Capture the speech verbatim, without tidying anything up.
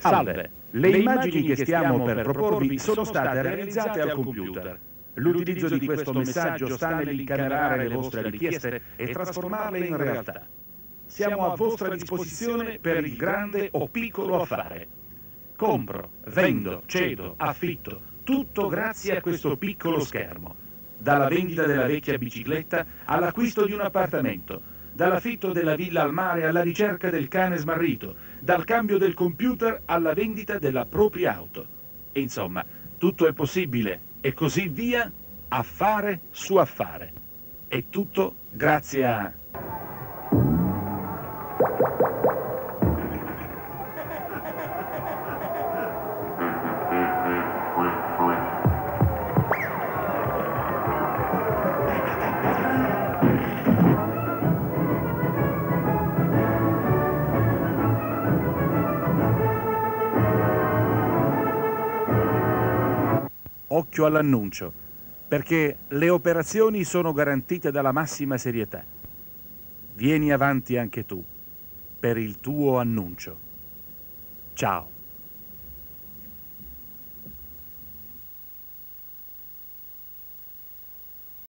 Salve, le immagini che stiamo per proporvi sono state realizzate al computer. L'utilizzo di questo messaggio sta nell'incamerare le vostre richieste e trasformarle in realtà. Siamo a vostra disposizione per il grande o piccolo affare. Compro, vendo, cedo, affitto, tutto grazie a questo piccolo schermo. Dalla vendita della vecchia bicicletta all'acquisto di un appartamento, dall'affitto della villa al mare alla ricerca del cane smarrito, dal cambio del computer alla vendita della propria auto. E insomma, tutto è possibile e così via, affare su affare. E tutto grazie a... Occhio all'annuncio, perché le operazioni sono garantite dalla massima serietà. Vieni avanti anche tu, per il tuo annuncio. Ciao.